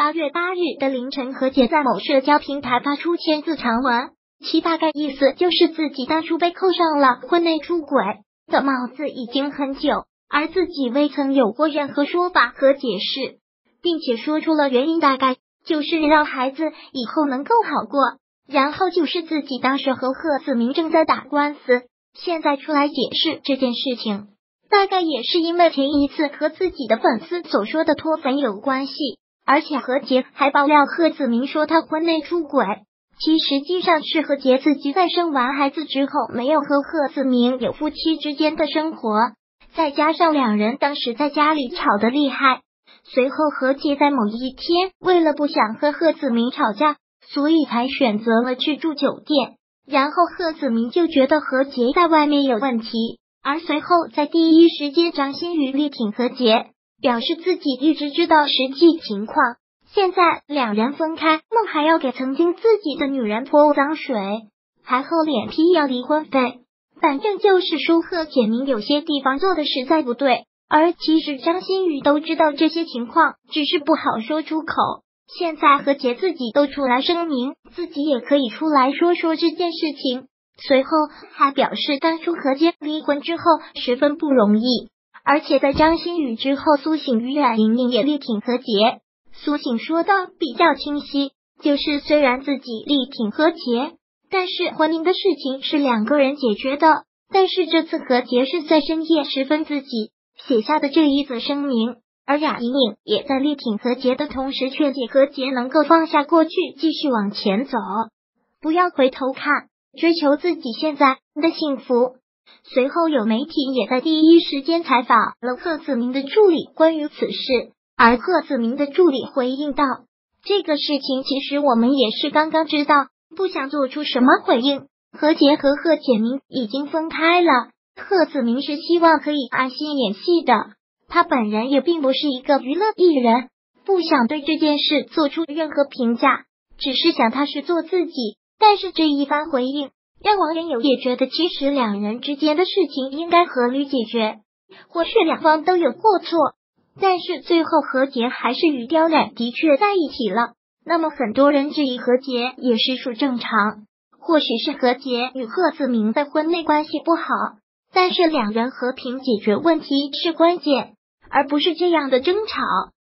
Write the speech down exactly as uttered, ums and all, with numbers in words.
八月八日的凌晨，何洁在某社交平台发出签字长文，其大概意思就是自己当初被扣上了婚内出轨的帽子已经很久，而自己未曾有过任何说法和解释，并且说出了原因，大概就是让孩子以后能够好过。然后就是自己当时和贺子铭正在打官司，现在出来解释这件事情，大概也是因为前一次和自己的粉丝所说的脱粉有关系。而且何洁还爆料贺子铭说他婚内出轨，其实际上是何洁自己在生完孩子之后没有和贺子铭有夫妻之间的生活，再加上两人当时在家里吵得厉害，随后何洁在某一天为了不想和贺子铭吵架，所以才选择了去住酒店，然后贺子铭就觉得何洁在外面有问题，而随后在第一时间张馨予力挺何洁，表示自己一直知道实际情况，现在两人分开，梦还要给曾经自己的女人泼脏水，还厚脸皮要离婚费，反正就是说贺洁明有些地方做的实在不对，而其实张馨予都知道这些情况，只是不好说出口。现在何洁自己都出来声明，自己也可以出来说说这件事情。随后还表示，当初何洁离婚之后十分不容易，而且在张馨予之后，苏醒与冉莹莹也力挺何洁。苏醒说道比较清晰，就是虽然自己力挺何洁，但是婚姻的事情是两个人解决的。但是这次何洁是在深夜时分自己写下的这一则声明，而冉莹莹也在力挺何洁的同时劝解何洁能够放下过去，继续往前走，不要回头看，追求自己现在的幸福。随后有媒体也在第一时间采访了贺子铭的助理关于此事，而贺子铭的助理回应道，这个事情其实我们也是刚刚知道，不想做出什么回应。何洁和贺简明已经分开了，贺子铭是希望可以安心演戏的，他本人也并不是一个娱乐艺人，不想对这件事做出任何评价，只是想他是做自己。但是这一番回应让网友也觉得，其实两人之间的事情应该合理解决，或许两方都有过错，但是最后何洁还是与刁冉的确在一起了，那么很多人质疑何洁也实属正常，或许是何洁与贺子铭在婚内关系不好，但是两人和平解决问题是关键，而不是这样的争吵。